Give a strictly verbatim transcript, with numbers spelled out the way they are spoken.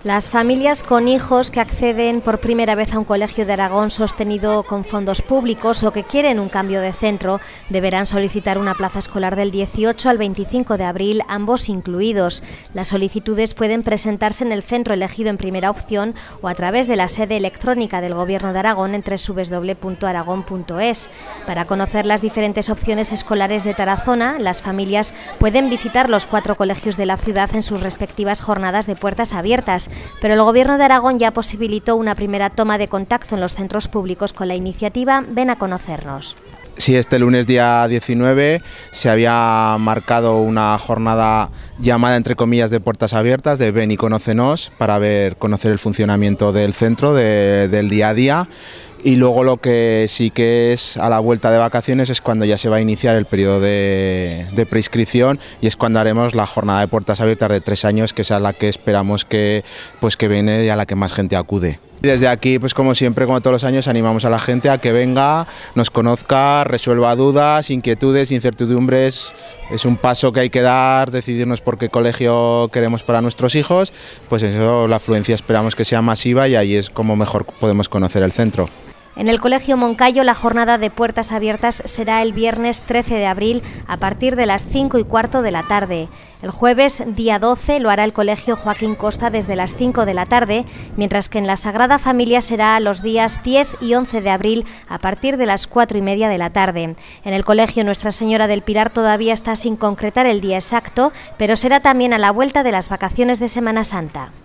Las familias con hijos que acceden por primera vez a un colegio de Aragón sostenido con fondos públicos o que quieren un cambio de centro deberán solicitar una plaza escolar del dieciocho al veinticinco de abril, ambos incluidos. Las solicitudes pueden presentarse en el centro elegido en primera opción o a través de la sede electrónica del Gobierno de Aragón en doble u doble u doble u punto aragón punto es. Para conocer las diferentes opciones escolares de Tarazona, las familias pueden visitar los cuatro colegios de la ciudad en sus respectivas jornadas de puertas abiertas. Pero el Gobierno de Aragón ya posibilitó una primera toma de contacto en los centros públicos con la iniciativa Ven a conocernos. Sí, este lunes día diecinueve se había marcado una jornada llamada entre comillas de puertas abiertas, de Ven y conócenos, para ver, conocer el funcionamiento del centro, de, del día a día. Y luego lo que sí que es a la vuelta de vacaciones es cuando ya se va a iniciar el periodo de, de preinscripción y es cuando haremos la jornada de puertas abiertas de tres años, que es a la que esperamos que, pues que viene y a la que más gente acude. Desde aquí, pues como siempre, como todos los años, animamos a la gente a que venga, nos conozca, resuelva dudas, inquietudes, incertidumbres. Es un paso que hay que dar, decidirnos por qué colegio queremos para nuestros hijos. Pues eso, la afluencia esperamos que sea masiva y ahí es como mejor podemos conocer el centro. En el Colegio Moncayo la jornada de puertas abiertas será el viernes trece de abril a partir de las cinco y cuarto de la tarde. El jueves día doce lo hará el Colegio Joaquín Costa desde las cinco de la tarde, mientras que en la Sagrada Familia será los días diez y once de abril a partir de las cuatro y media de la tarde. En el Colegio Nuestra Señora del Pilar todavía está sin concretar el día exacto, pero será también a la vuelta de las vacaciones de Semana Santa.